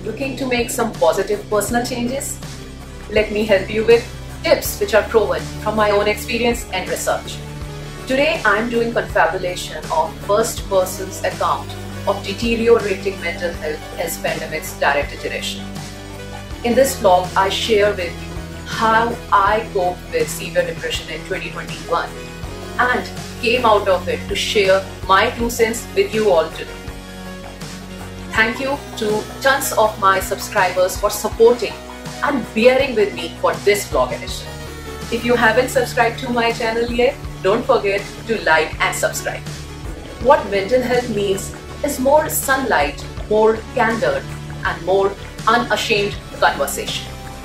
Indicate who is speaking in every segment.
Speaker 1: Looking to make some positive personal changes? Let me help you with tips which are proven from my own experience and research. Today I am doing confabulation of first person's account of deteriorating mental health as pandemic's direct iteration. In this vlog, I share with you how I coped with severe depression in 2021 and came out of it to share my 2 cents with you all today. Thank you to tons of my subscribers for supporting and bearing with me for this vlog edition. If you haven't subscribed to my channel yet, don't forget to like and subscribe. What mental health means is more sunlight, more candor, and more unashamed conversation.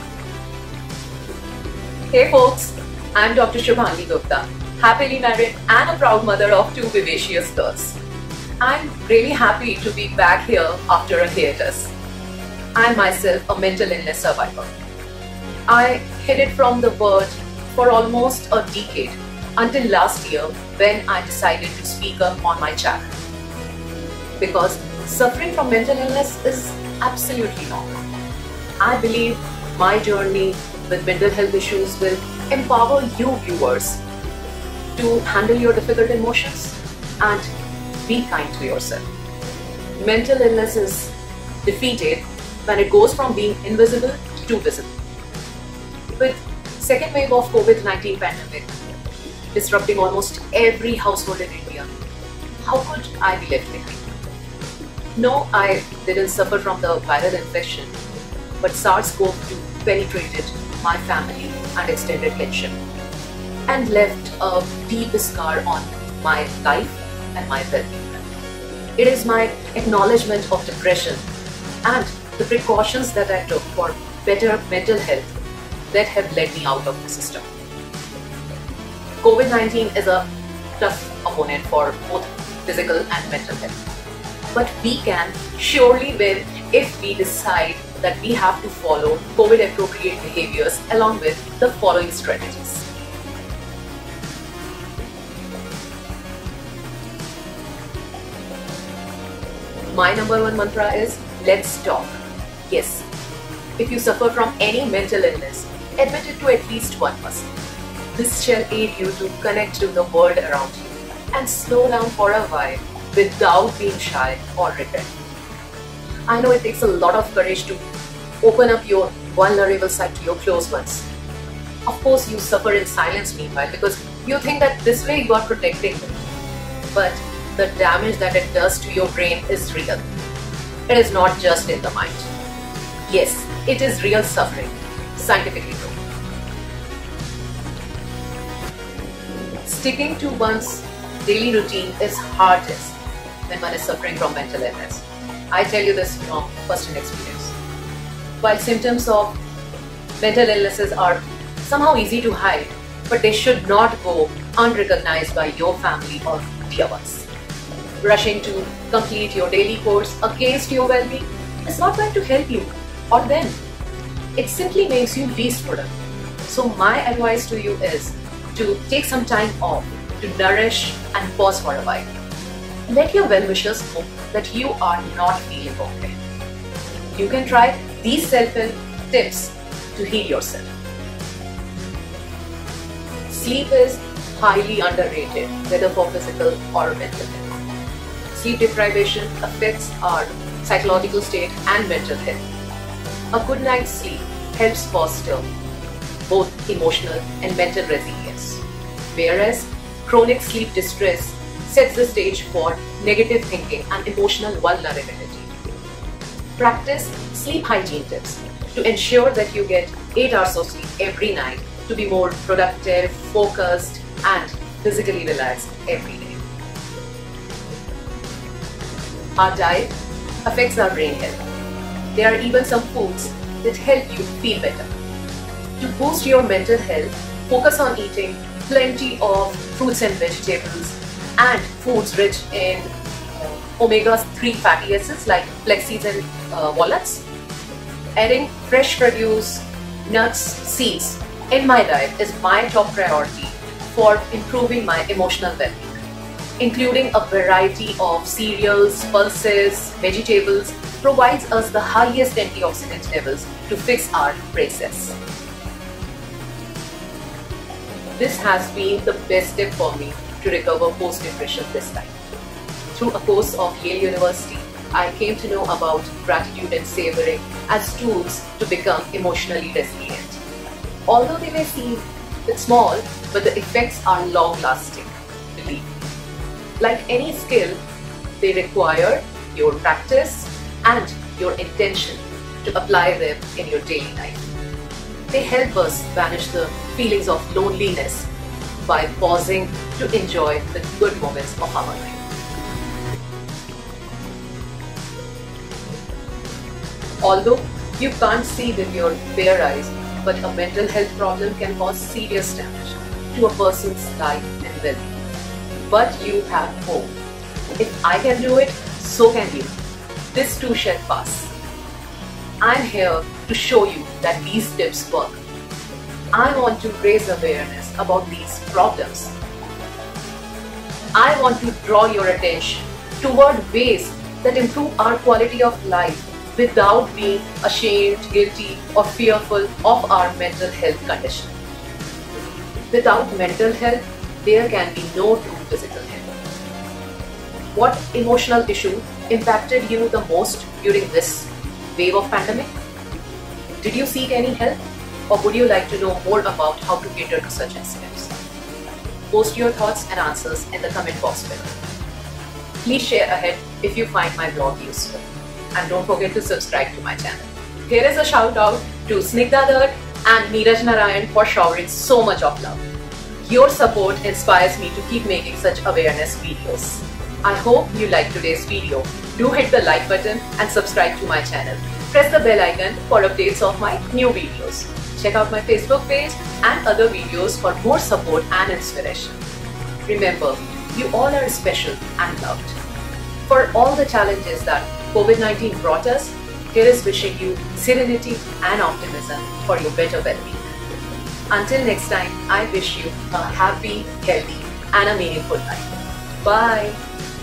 Speaker 1: Hey folks, I'm Dr. Shubhangi Gupta, happily married and a proud mother of 2 vivacious girls. I'm really happy to be back here after a hiatus. I'm myself a mental illness survivor. I hid it from the world for almost a decade until last year when I decided to speak up on my channel. Because suffering from mental illness is absolutely normal. I believe my journey with mental health issues will empower you viewers to handle your difficult emotions and be kind to yourself. Mental illness is defeated when it goes from being invisible to visible. With second wave of COVID-19 pandemic disrupting almost every household in India, how could I be left behind? No, I didn't suffer from the viral infection, but SARS-CoV-2 penetrated my family and extended kinship and left a deep scar on my life and my well-being. It is my acknowledgement of depression and the precautions that I took for better mental health that have led me out of the system. COVID-19 is a tough opponent for both physical and mental health. But we can surely win if we decide that we have to follow COVID-appropriate behaviors along with the following strategies. My number 1 mantra is, let's talk. Yes, if you suffer from any mental illness, admit it to at least one person. This shall aid you to connect to the world around you and slow down for a while without being shy or regret. I know it takes a lot of courage to open up your vulnerable side to your close ones. Of course, you suffer in silence meanwhile because you think that this way you are protecting them. But the damage that it does to your brain is real. It is not just in the mind. Yes, it is real suffering, scientifically proven. Sticking to one's daily routine is hardest when one is suffering from mental illness. I tell you this from first-hand experience. While symptoms of mental illnesses are somehow easy to hide, but they should not go unrecognized by your family or dear ones. Rushing to complete your daily course against your well-being is not going to help you or them. It simply makes you least productive. So my advice to you is to take some time off, to nourish and pause for a while. Let your well-wishers know that you are not feeling okay. You can try these self-help tips to heal yourself. Sleep is highly underrated, whether for physical or mental health. Sleep deprivation affects our psychological state and mental health. A good night's sleep helps foster both emotional and mental resilience, whereas chronic sleep distress sets the stage for negative thinking and emotional vulnerability. Practice sleep hygiene tips to ensure that you get 8 hours of sleep every night to be more productive, focused, and physically relaxed every day. Our diet affects our brain health. There are even some foods that help you feel better. To boost your mental health, focus on eating plenty of fruits and vegetables and foods rich in omega-3 fatty acids like flax seeds and walnuts. Adding fresh produce, nuts, seeds in my diet is my top priority for improving my emotional well-being. including a variety of cereals, pulses, vegetables, provides us the highest antioxidant levels to fix our braces. This has been the best tip for me to recover post-depression this time. Through a course of Yale University, I came to know about gratitude and savoring as tools to become emotionally resilient. Although they may seem a bit small, but the effects are long-lasting, believe me. Like any skill, they require your practice and your intention to apply them in your daily life. They help us banish the feelings of loneliness by pausing to enjoy the good moments of our life. Although you can't see with your bare eyes, but a mental health problem can cause serious damage to a person's life and well-being. But you have hope. If I can do it, so can you. This too shall pass. I'm here to show you that these tips work. I want to raise awareness about these problems. I want to draw your attention toward ways that improve our quality of life without being ashamed, guilty, or fearful of our mental health condition. Without mental health, there can be no true physical health. What emotional issue impacted you the most during this wave of pandemic? Did you seek any help, or would you like to know more about how to cater to such incidents? Post your thoughts and answers in the comment box below. Please share ahead if you find my blog useful. And don't forget to subscribe to my channel. Here is a shout out to Snigdha Dutt and Neeraj Narayan for showering so much of love. Your support inspires me to keep making such awareness videos. I hope you liked today's video. Do hit the like button and subscribe to my channel. Press the bell icon for updates of my new videos. Check out my Facebook page and other videos for more support and inspiration. Remember, you all are special and loved. For all the challenges that COVID-19 brought us, here is wishing you serenity and optimism for your better well-being. Until next time, I wish you a happy, healthy, and a meaningful life. Bye.